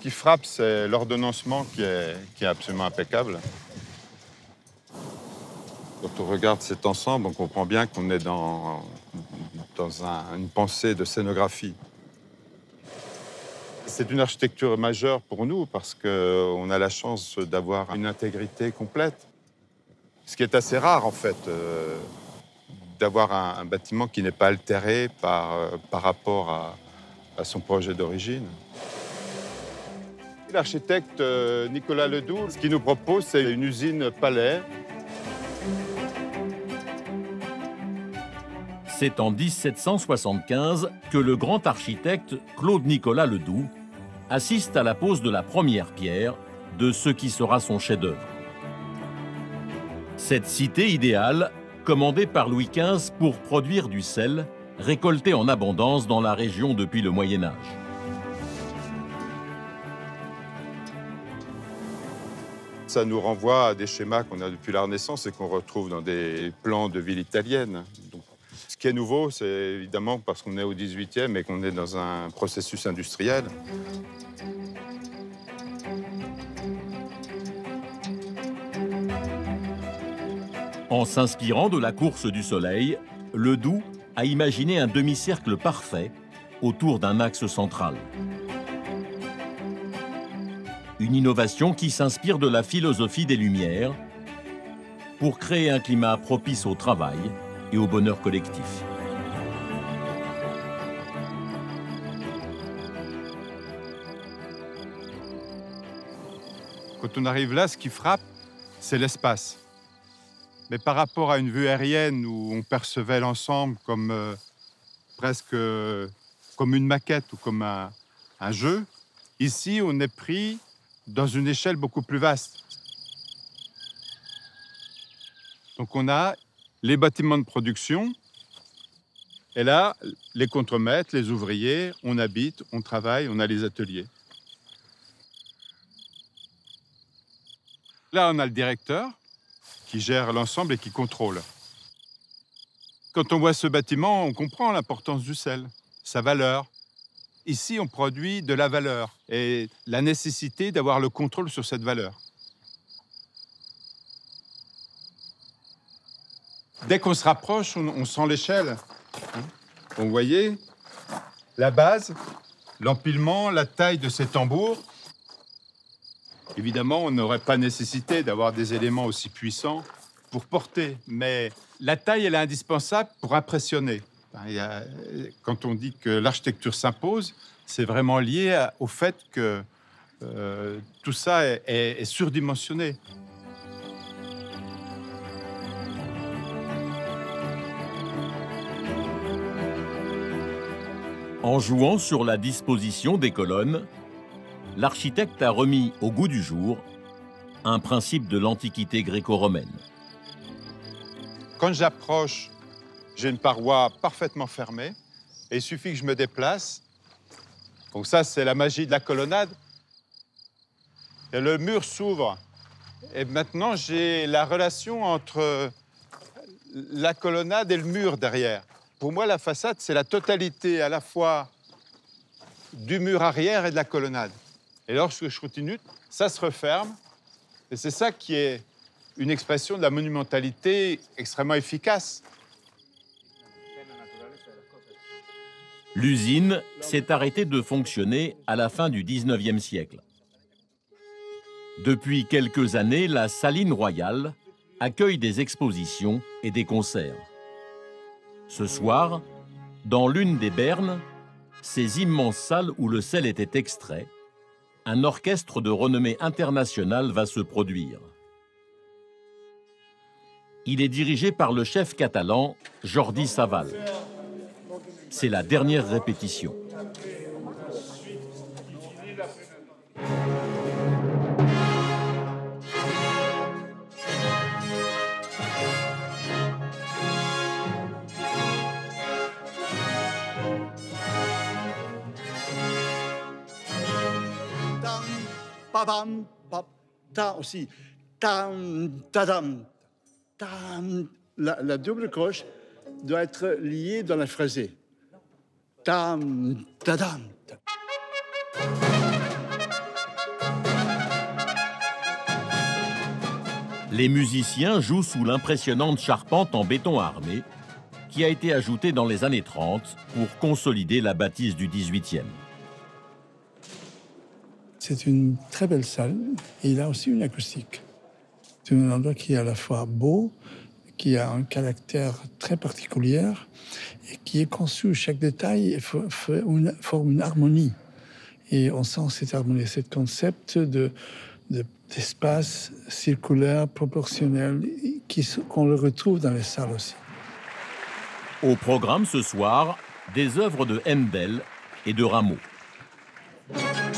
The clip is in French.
qui frappe, c'est l'ordonnancement qui est absolument impeccable. Quand on regarde cet ensemble, on comprend bien qu'on est dans une pensée de scénographie. C'est une architecture majeure pour nous parce qu'on a la chance d'avoir une intégrité complète. Ce qui est assez rare, en fait, d'avoir un bâtiment qui n'est pas altéré par rapport à son projet d'origine. L'architecte Nicolas Ledoux, ce qu'il nous propose, c'est une usine palais. C'est en 1775 que le grand architecte Claude-Nicolas Ledoux assiste à la pose de la première pierre de ce qui sera son chef-d'œuvre. Cette cité idéale, commandée par Louis XV pour produire du sel, récolté en abondance dans la région depuis le Moyen Âge. Ça nous renvoie à des schémas qu'on a depuis la Renaissance et qu'on retrouve dans des plans de villes italiennes. Donc, ce qui est nouveau, c'est évidemment parce qu'on est au XVIIIe et qu'on est dans un processus industriel. En s'inspirant de la course du Soleil, Ledoux a imaginé un demi-cercle parfait autour d'un axe central. Une innovation qui s'inspire de la philosophie des Lumières pour créer un climat propice au travail et au bonheur collectif. Quand on arrive là, ce qui frappe, c'est l'espace. Mais par rapport à une vue aérienne où on percevait l'ensemble comme presque comme une maquette ou comme un jeu, ici, on est pris dans une échelle beaucoup plus vaste. Donc on a les bâtiments de production, et là, les contremaîtres, les ouvriers, on habite, on travaille, on a les ateliers. Là, on a le directeur qui gère l'ensemble et qui contrôle. Quand on voit ce bâtiment, on comprend l'importance du sel, sa valeur. Ici, on produit de la valeur et la nécessité d'avoir le contrôle sur cette valeur. Dès qu'on se rapproche, on sent l'échelle. Vous voyez la base, l'empilement, la taille de ces tambours. Évidemment, on n'aurait pas nécessité d'avoir des éléments aussi puissants pour porter, mais la taille, elle est indispensable pour impressionner. Quand on dit que l'architecture s'impose, c'est vraiment lié au fait que tout ça est surdimensionné. En jouant sur la disposition des colonnes, l'architecte a remis au goût du jour un principe de l'Antiquité gréco-romaine. Quand j'approche, j'ai une paroi parfaitement fermée et il suffit que je me déplace. Donc ça, c'est la magie de la colonnade. Et le mur s'ouvre. Et maintenant, j'ai la relation entre la colonnade et le mur derrière. Pour moi, la façade, c'est la totalité à la fois du mur arrière et de la colonnade. Et lorsque je continue, ça se referme. Et c'est ça qui est une expression de la monumentalité extrêmement efficace. L'usine s'est arrêtée de fonctionner à la fin du XIXe siècle. Depuis quelques années, la Saline Royale accueille des expositions et des concerts. Ce soir, dans l'une des bernes, ces immenses salles où le sel était extrait, un orchestre de renommée internationale va se produire. Il est dirigé par le chef catalan Jordi Savall. C'est la dernière répétition. Pam, pam, ta aussi. Tam, tadam. Tam. La double croche doit être liée dans la phrasée. Tam, tadam. Les musiciens jouent sous l'impressionnante charpente en béton armé qui a été ajoutée dans les années 30 pour consolider la bâtisse du 18e. C'est une très belle salle et il a aussi une acoustique. C'est un endroit qui est à la fois beau, qui a un caractère très particulier et qui est conçu, chaque détail forme une harmonie. Et on sent cette harmonie, ce concept d'espace circulaire, proportionnel, qu'on le retrouve dans les salles aussi. Au programme ce soir, des œuvres de Handel et de Rameau.